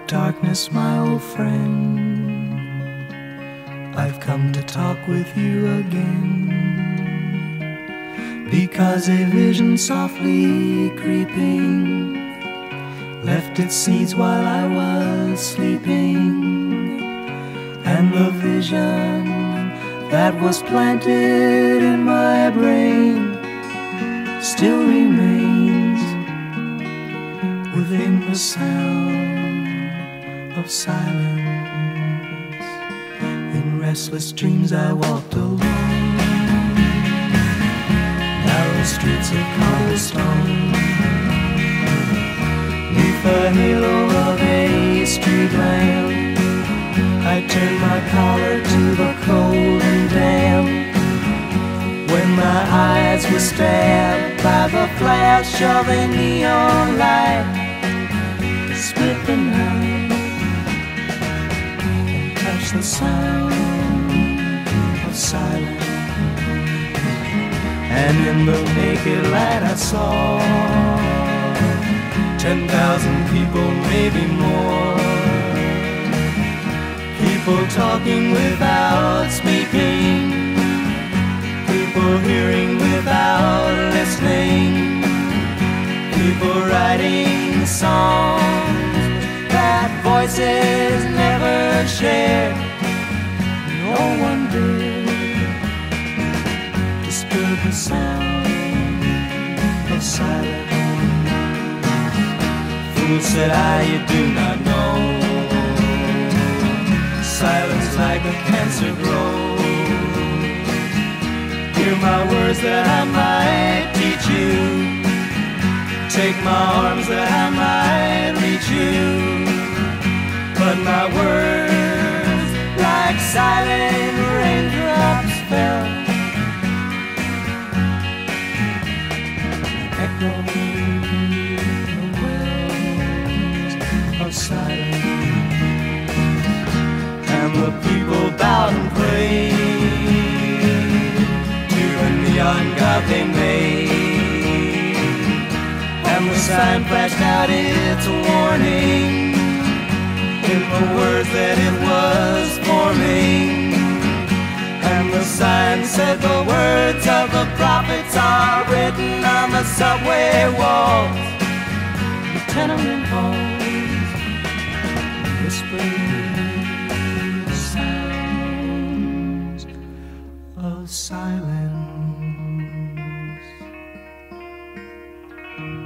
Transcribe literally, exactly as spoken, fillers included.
Darkness, my old friend, I've come to talk with you again, because a vision softly creeping left its seeds while I was sleeping, and the vision that was planted in my brain still remains within the sound of silence. In restless dreams I walked alone, narrow streets of cobblestone, neath the halo of a street lamp. I turned my collar to the cold and damp, when my eyes were stabbed by the flash of a neon light. Split the night and touch the sound of silence, and in the naked light I saw ten thousand people, maybe more, people talking without speaking, people hearing without listening, people writing songs that voices never shared. No one did disturb the sound of silence. Fool, said I, you do not know, silence like a cancer grows. Hear my words that I might teach you, take my arms that I might reach you, but my words like silent raindrops fell, echoing the wells of silence. And the people bowed and prayed to a neon god they made, and the sign flashed out its warning in the words that it was forming. And the sign said the words of the prophets are written on the subway walls, the tenement halls, whispering sounds of silence.